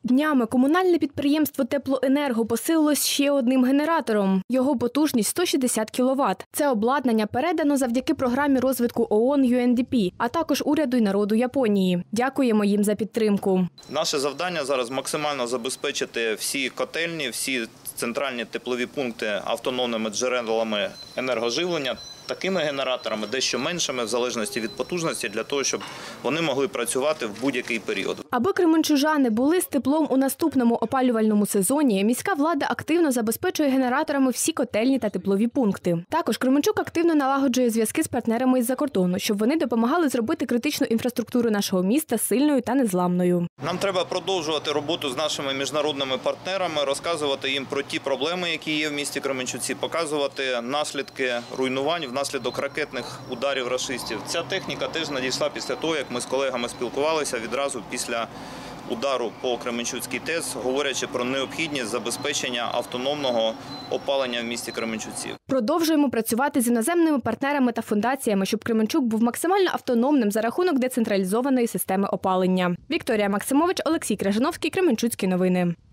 Днями комунальне підприємство «Теплоенерго» посилилось ще одним генератором. Його потужність – 160 кВт. Це обладнання передано завдяки програмі розвитку ООН UNDP, а також уряду й народу Японії. Дякуємо їм за підтримку. Наше завдання зараз максимально забезпечити всі котельні, всі центральні теплові пункти автономними джерелами енергоживлення такими генераторами, дещо меншими, в залежності від потужності, для того, щоб вони могли працювати в будь-який період. Аби кременчужани були з теплом у наступному опалювальному сезоні, міська влада активно забезпечує генераторами всі котельні та теплові пункти. Також Кременчук активно налагоджує зв'язки з партнерами із-за кордону, щоб вони допомагали зробити критичну інфраструктуру нашого міста сильною та незламною. Нам треба продовжувати роботу з нашими міжнародними партнерами, розказувати їм про ті проблеми, які є в місті Кременчуці, показувати наслідки руйнувань внаслідок ракетних ударів рашистів. Ця техніка теж надійшла після того, як ми з колегами спілкувалися відразу після удару по Кременчуцькій ТЕС, говорячи про необхідність забезпечення автономного опалення в місті Кременчуці. Продовжуємо працювати з іноземними партнерами та фундаціями, щоб Кременчук був максимально автономним за рахунок децентралізованої системи опалення. Вікторія Максимович, Олексій Крижановський, Кременчуцькі новини.